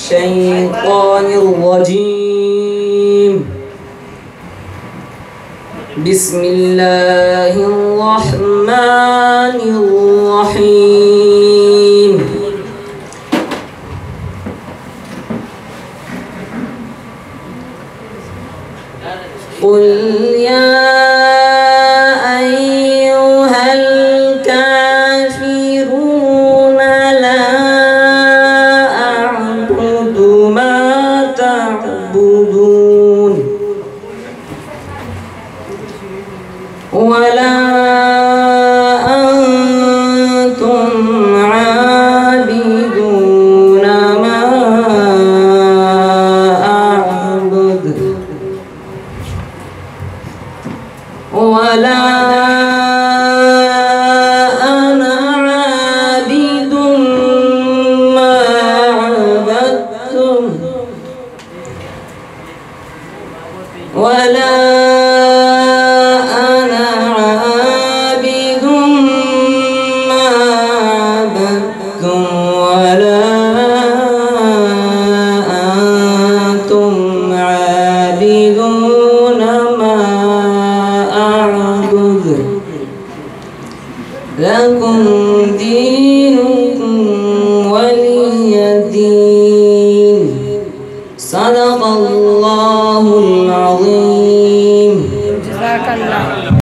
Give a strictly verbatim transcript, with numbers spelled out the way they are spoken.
الشيطان الرجيم. بسم الله الرحمن الرحيم. قل يا أيها الكافرون لا أعبد ما تعبدون ولا أنتم عابدون ما أعبد ولا أنا عابد ما عبدتم ولا أنا عابد ما عبدتم ولا أنتم عابدون ما أعبد لكم